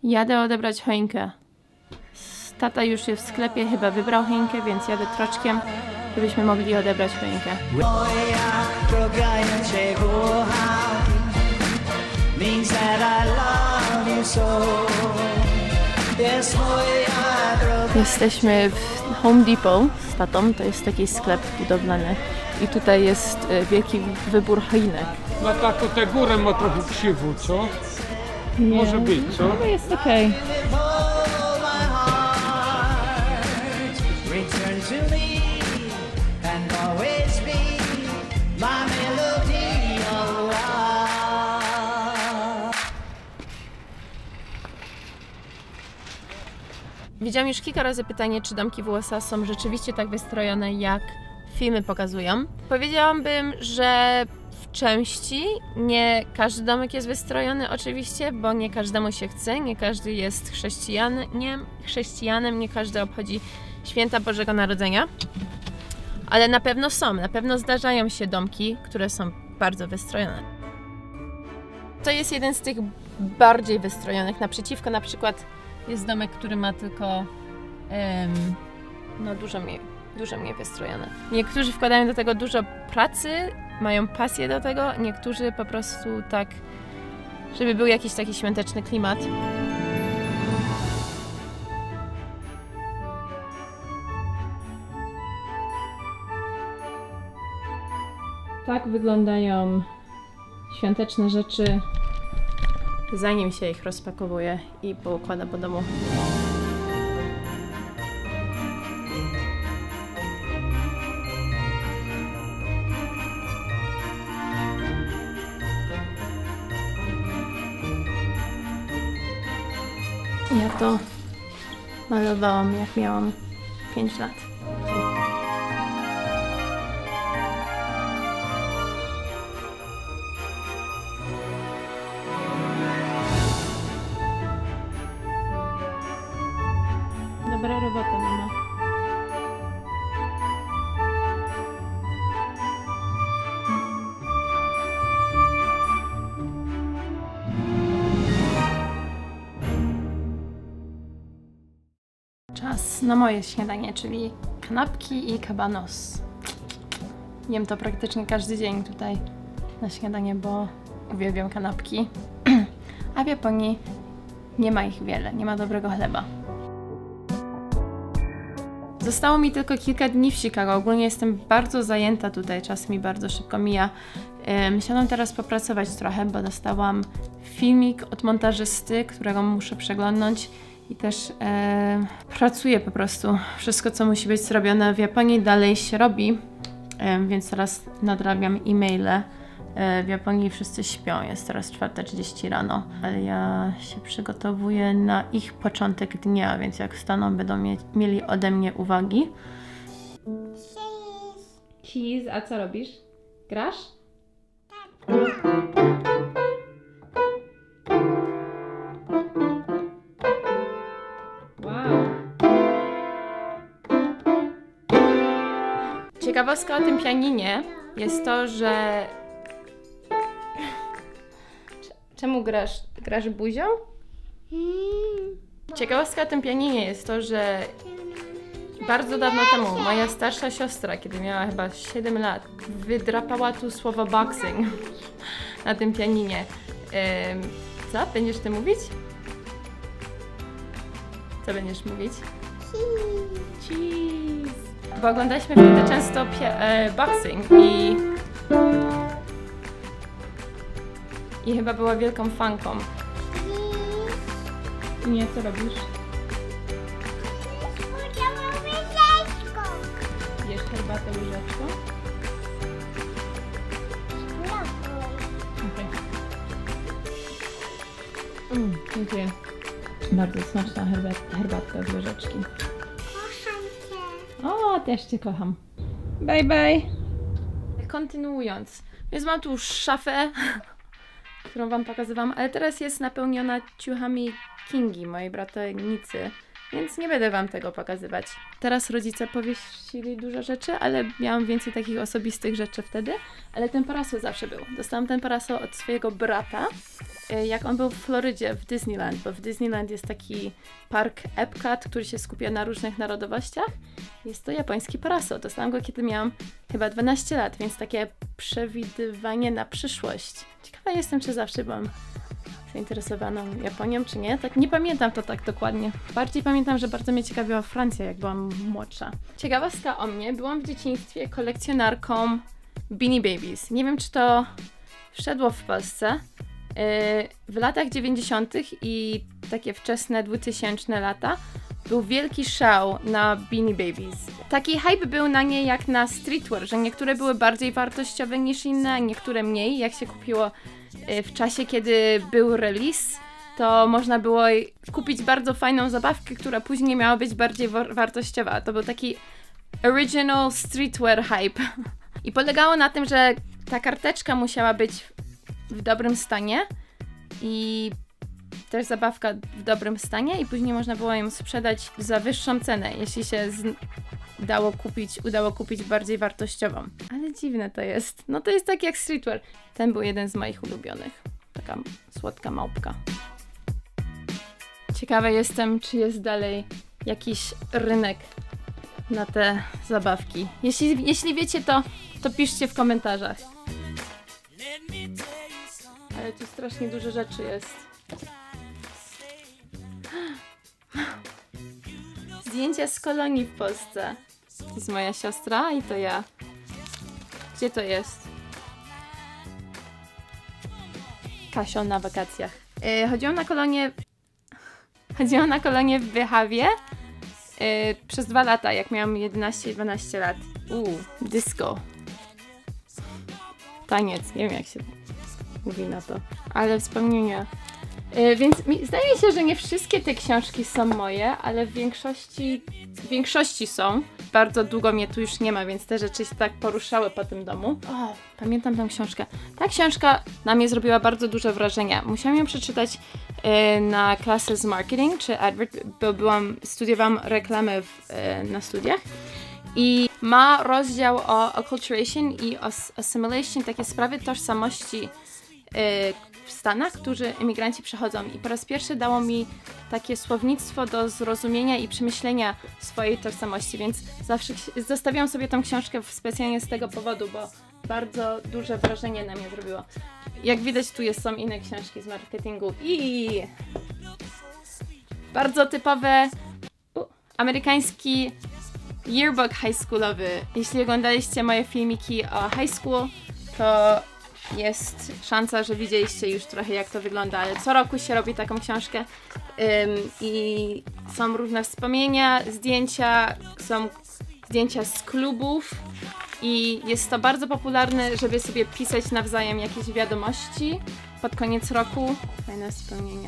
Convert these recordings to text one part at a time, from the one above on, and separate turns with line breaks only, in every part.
Jadę odebrać choinkę. Tata już jest w sklepie, chyba wybrał choinkę, więc jadę troczkiem, żebyśmy mogli odebrać choinkę. Jesteśmy w Home Depot z tatą, to jest taki sklep budowlany i tutaj jest wielki wybór choinek.
No tak, to tę górę ma trochę krzywu, co?
Nie.
Może być, co?
No jest okej. Widziałam już kilka razy pytanie, czy domki w USA są rzeczywiście tak wystrojone, jak filmy pokazują. Powiedziałabym, że w części nie każdy domek jest wystrojony oczywiście, bo nie każdemu się chce, nie każdy jest chrześcijanem, nie każdy obchodzi święta Bożego Narodzenia. Ale na pewno zdarzają się domki, które są bardzo wystrojone. To jest jeden z tych bardziej wystrojonych. Naprzeciwko na przykład jest domek, który ma tylko no dużo mniej wystrojone. Niektórzy wkładają do tego dużo pracy, mają pasję do tego, niektórzy po prostu tak, żeby był jakiś taki świąteczny klimat. Tak wyglądają świąteczne rzeczy, zanim się ich rozpakowuje i poukłada po domu. Ja to malowałam, jak miałam 5 lat. Dobra robota, mama. Czas na moje śniadanie, czyli kanapki i kabanos. Jem to praktycznie każdy dzień tutaj na śniadanie, bo uwielbiam kanapki. A w Japonii nie ma ich wiele, nie ma dobrego chleba. Zostało mi tylko kilka dni w Chicago. Ogólnie jestem bardzo zajęta tutaj, czas mi bardzo szybko mija. Musiałam teraz popracować trochę, bo dostałam filmik od montażysty, którego muszę przeglądnąć i też pracuję po prostu. Wszystko, co musi być zrobione w Japonii, dalej się robi, więc teraz nadrabiam e-maile. W Japonii wszyscy śpią, jest teraz 4:30 rano, ale ja się przygotowuję na ich początek dnia, więc jak wstaną, będą mieli ode mnie uwagi. Cheese, a co robisz? Grasz? Tak. Wow. Ciekawostka o tym pianinie jest to, że czemu grasz buzią? Ciekawostka o tym pianinie jest to, że bardzo dawno temu moja starsza siostra, kiedy miała chyba 7 lat, wydrapała tu słowo boxing na tym pianinie. Co? Będziesz ty mówić? Co będziesz mówić? Cheese. Bo oglądaliśmy wtedy często boxing i chyba była wielką fanką. Nie, co robisz? Jesz herbatę łyżeczką? Okay. Dziękuję. Bardzo smaczna herbatka z łyżeczki. Kocham cię. O, też cię kocham. Bye, bye. Kontynuując, więc mam tu już szafę, którą wam pokazywałam, ale teraz jest napełniona ciuchami Kingi, mojej bratanicy. więc nie będę wam tego pokazywać. Teraz rodzice powiesili dużo rzeczy, ale miałam więcej takich osobistych rzeczy wtedy, ale ten parasol zawsze był. Dostałam ten parasol od swojego brata, jak on był w Florydzie, w Disneyland, bo w Disneyland jest taki park Epcot, który się skupia na różnych narodowościach. Jest to japoński parasol. Dostałam go, kiedy miałam chyba 12 lat, więc takie przewidywanie na przyszłość. Ciekawa jestem, czy zawsze byłam zainteresowaną Japonią, czy nie. Tak nie pamiętam to tak dokładnie. Bardziej pamiętam, że bardzo mnie ciekawiła Francja, jak byłam młodsza. Ciekawostka o mnie. Byłam w dzieciństwie kolekcjonarką Beanie Babies. Nie wiem, czy to wszedło w Polsce. W latach 90. i takie wczesne 2000 lata był wielki szał na Beanie Babies. Taki hype był na nie jak na streetwear, że niektóre były bardziej wartościowe niż inne, a niektóre mniej. Jak się kupiło w czasie, kiedy był release, to można było kupić bardzo fajną zabawkę, która później miała być bardziej wartościowa. To był taki original streetwear hype. I polegało na tym, że ta karteczka musiała być w dobrym stanie i też zabawka w dobrym stanie i później można było ją sprzedać za wyższą cenę, jeśli się udało kupić bardziej wartościową. Ale dziwne to jest. No to jest tak jak streetwear. Ten był jeden z moich ulubionych. Taka słodka małpka. Ciekawa jestem, czy jest dalej jakiś rynek na te zabawki. Jeśli wiecie to piszcie w komentarzach. Ale tu strasznie dużo rzeczy jest. Zdjęcia z kolonii w Polsce. To jest moja siostra i to ja. Gdzie to jest? Kasio na wakacjach. Chodziłam na kolonię w Byhawie przez 2 lata, jak miałam 11 i 12 lat. Disco. Taniec, nie wiem jak się mówi na to. Ale wspomnienia. Więc zdaje mi się, że nie wszystkie te książki są moje, ale w większości są. Bardzo długo mnie tu już nie ma, więc te rzeczy się tak poruszały po tym domu. O, pamiętam tę książkę. Ta książka na mnie zrobiła bardzo duże wrażenie. Musiałam ją przeczytać na klasę z marketing, czy bo studiowałam reklamę na studiach. I ma rozdział o acculturation i assimilation, takie sprawy tożsamości w Stanach, którzy emigranci przechodzą. I po raz pierwszy dało mi takie słownictwo do zrozumienia i przemyślenia swojej tożsamości, więc zawsze zostawiam sobie tą książkę specjalnie z tego powodu, bo bardzo duże wrażenie na mnie zrobiło. Jak widać, tu są inne książki z marketingu i bardzo typowe amerykański yearbook high schoolowy. Jeśli oglądaliście moje filmiki o high school, to jest szansa, że widzieliście już trochę jak to wygląda, ale co roku się robi taką książkę i są różne wspomnienia, zdjęcia, są zdjęcia z klubów i jest to bardzo popularne, żeby sobie pisać nawzajem jakieś wiadomości pod koniec roku. Fajne wspomnienia.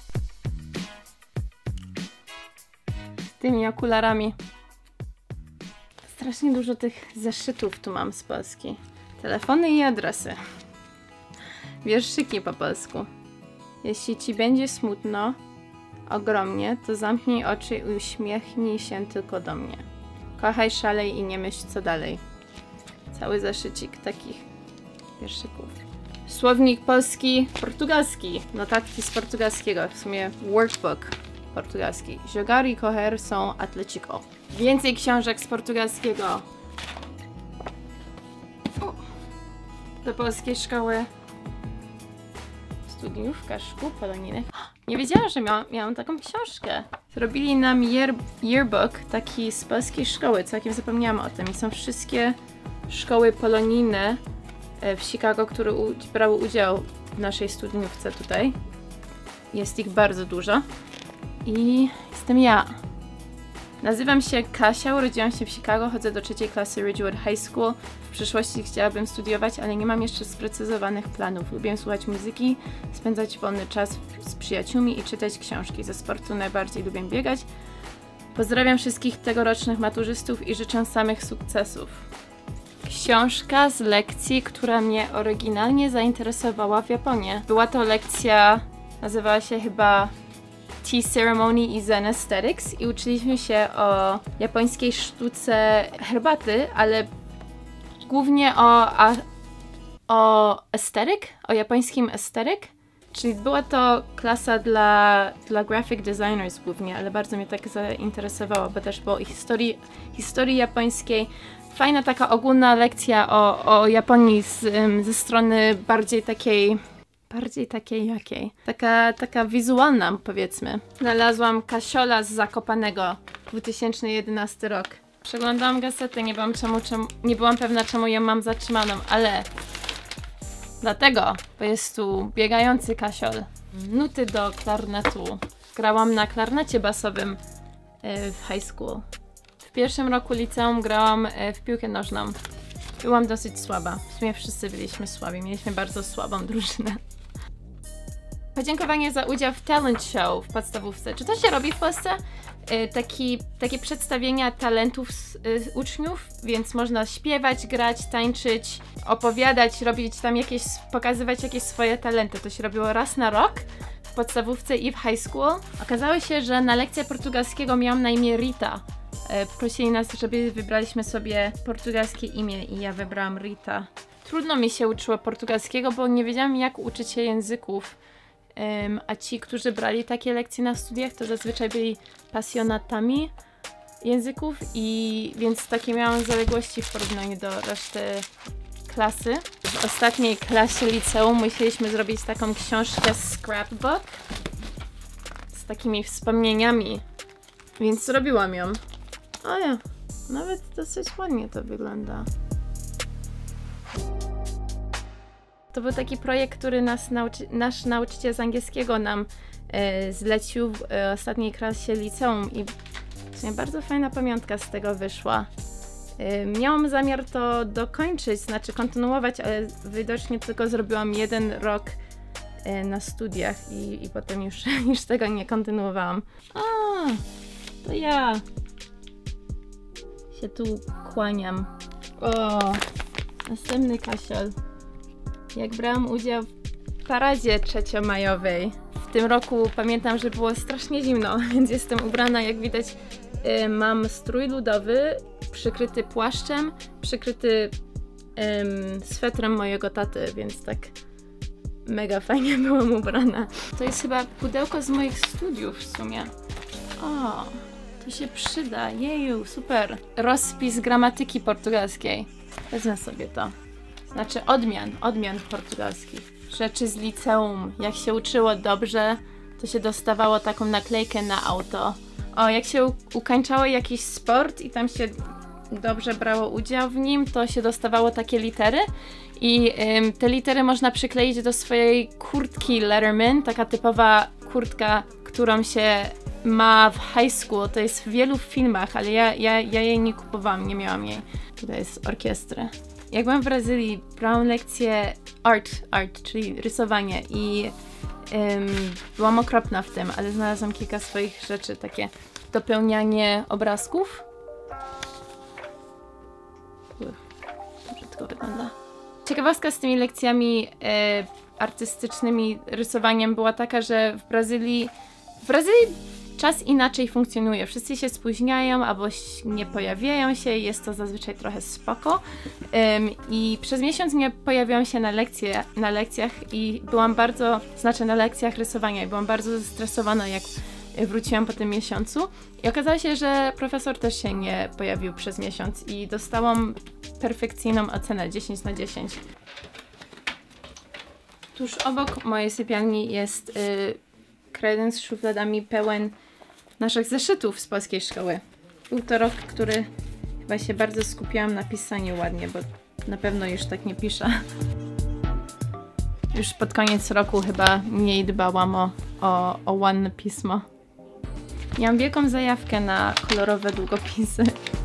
Z tymi okularami. Strasznie dużo tych zeszytów tu mam z Polski. Telefony i adresy. Wierszyki po polsku. Jeśli ci będzie smutno ogromnie, to zamknij oczy i uśmiechnij się tylko do mnie. Kochaj, szalej i nie myśl co dalej. Cały zeszycik takich wierszyków. Słownik polski, portugalski. Notatki z portugalskiego. W sumie workbook portugalski. Jogar i correr są atletico. Więcej książek z portugalskiego. Do polskiej szkoły. Studiówka szkół polonijnych. Nie wiedziałam, że miałam taką książkę. Zrobili nam yearbook taki z polskiej szkoły. Całkiem zapomniałam o tym. I są wszystkie szkoły polonijne w Chicago, które brały udział w naszej studniówce tutaj. Jest ich bardzo dużo. I jestem ja. Nazywam się Kasia, urodziłam się w Chicago, chodzę do 3. klasy Ridgewood High School. W przyszłości chciałabym studiować, ale nie mam jeszcze sprecyzowanych planów. Lubię słuchać muzyki, spędzać wolny czas z przyjaciółmi i czytać książki. Ze sportu najbardziej lubię biegać. Pozdrawiam wszystkich tegorocznych maturzystów i życzę samych sukcesów. Książka z lekcji, która mnie oryginalnie zainteresowała w Japonii. Była to lekcja, nazywała się chyba Tea Ceremony i Zen Aesthetics i uczyliśmy się o japońskiej sztuce herbaty, ale głównie o aesthetic, o japońskim aesthetic. Czyli była to klasa dla graphic designers głównie, ale bardzo mnie tak zainteresowała, bo też było o historii japońskiej. Fajna taka ogólna lekcja o Japonii ze strony bardziej takiej jakiej? Taka wizualna, powiedzmy. Znalazłam Kasiola z Zakopanego, 2011 rok. Przeglądałam gazetę, nie byłam pewna, czemu ją mam zatrzymaną, ale dlatego, bo jest tu biegający Kasiol. Nuty do klarnetu. Grałam na klarnecie basowym w high school. W pierwszym roku liceum grałam w piłkę nożną. Byłam dosyć słaba. W sumie wszyscy byliśmy słabi. Mieliśmy bardzo słabą drużynę. Podziękowanie za udział w talent show w podstawówce. Czy to się robi w Polsce? Takie przedstawienia talentów uczniów, więc można śpiewać, grać, tańczyć, opowiadać, pokazywać jakieś swoje talenty. To się robiło raz na rok w podstawówce i w high school. Okazało się, że na lekcję portugalskiego miałam na imię Rita. Prosili nas, żeby wybraliśmy sobie portugalskie imię i ja wybrałam Rita. Trudno mi się uczyło portugalskiego, bo nie wiedziałam, jak uczyć się języków. A ci, którzy brali takie lekcje na studiach, to zazwyczaj byli pasjonatami języków i więc takie miałam zaległości w porównaniu do reszty klasy. W ostatniej klasie liceum musieliśmy zrobić taką książkę scrapbook z takimi wspomnieniami, więc zrobiłam ją. O ja, nawet dosyć ładnie to wygląda. To był taki projekt, który nasz nauczyciel z angielskiego nam zlecił w ostatniej klasie liceum i w sumie bardzo fajna pamiątka z tego wyszła. Miałam zamiar to dokończyć, znaczy kontynuować, ale widocznie tylko zrobiłam 1 rok na studiach i potem już tego nie kontynuowałam. A, to ja się tu kłaniam. O, następny Kasiol. Jak brałam udział w paradzie trzeciomajowej. W tym roku pamiętam, że było strasznie zimno, więc jestem ubrana, jak widać, mam strój ludowy, przykryty płaszczem, przykryty swetrem mojego taty, więc tak mega fajnie byłam ubrana. To jest chyba pudełko z moich studiów w sumie. O, to się przyda, jeju, super. Rozpis gramatyki portugalskiej. Wezmę sobie to. Znaczy odmian portugalskich. Rzeczy z liceum. Jak się uczyło dobrze, to się dostawało taką naklejkę na auto. O, jak się ukończało jakiś sport i tam się dobrze brało udział w nim, to się dostawało takie litery i te litery można przykleić do swojej kurtki Letterman, taka typowa kurtka, którą się ma w high school. To jest w wielu filmach, ale ja jej nie kupowałam, nie miałam jej. Tutaj jest orkiestra. Jak byłam w Brazylii, brałam lekcję art, czyli rysowanie i byłam okropna w tym, ale znalazłam kilka swoich rzeczy, takie dopełnianie obrazków. To brzydko wygląda. Ciekawostka z tymi lekcjami artystycznymi, rysowaniem była taka, że w Brazylii czas inaczej funkcjonuje. Wszyscy się spóźniają albo nie pojawiają się, jest to zazwyczaj trochę spoko. I przez miesiąc nie pojawiłam się na lekcjach i byłam na lekcjach rysowania i byłam bardzo zestresowana, jak wróciłam po tym miesiącu. I okazało się, że profesor też się nie pojawił przez miesiąc i dostałam perfekcyjną ocenę 10 na 10. Tuż obok mojej sypialni jest kredens z szufladami pełen naszych zeszytów z polskiej szkoły. Był to rok, który chyba się bardzo skupiałam na pisaniu ładnie, bo na pewno już tak nie piszę. Już pod koniec roku chyba mniej dbałam o ładne pismo. Miałam wielką zajawkę na kolorowe długopisy.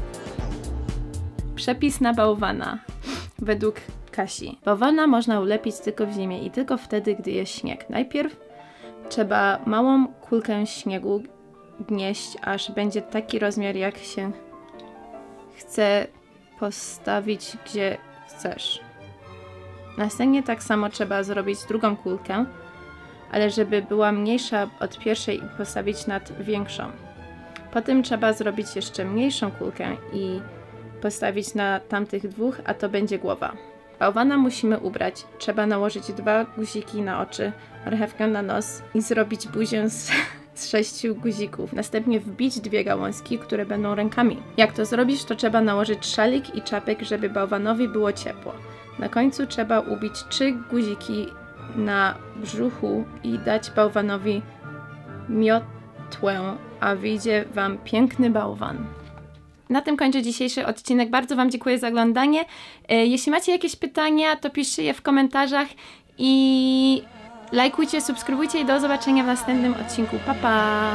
Przepis na bałwana. Według Kasi. Bałwana można ulepić tylko w zimie i tylko wtedy, gdy jest śnieg. Najpierw trzeba małą kulkę śniegu gnieść, aż będzie taki rozmiar, jak się chce postawić, gdzie chcesz. Następnie tak samo trzeba zrobić drugą kulkę, ale żeby była mniejsza od pierwszej i postawić nad większą. Potem trzeba zrobić jeszcze mniejszą kulkę i postawić na tamtych dwóch, a to będzie głowa. Bałwana musimy ubrać. Trzeba nałożyć 2 guziki na oczy, marchewkę na nos i zrobić buzię z 6 guzików. Następnie wbić 2 gałązki, które będą rękami. Jak to zrobisz, to trzeba nałożyć szalik i czapek, żeby bałwanowi było ciepło. Na końcu trzeba ubić 3 guziki na brzuchu i dać bałwanowi miotłę, a wyjdzie Wam piękny bałwan. Na tym kończę dzisiejszy odcinek. Bardzo Wam dziękuję za oglądanie. Jeśli macie jakieś pytania, to piszcie je w komentarzach i lajkujcie, subskrybujcie i do zobaczenia w następnym odcinku. Pa, pa!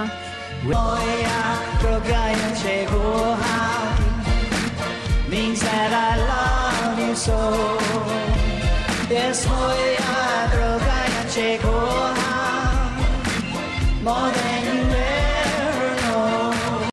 More than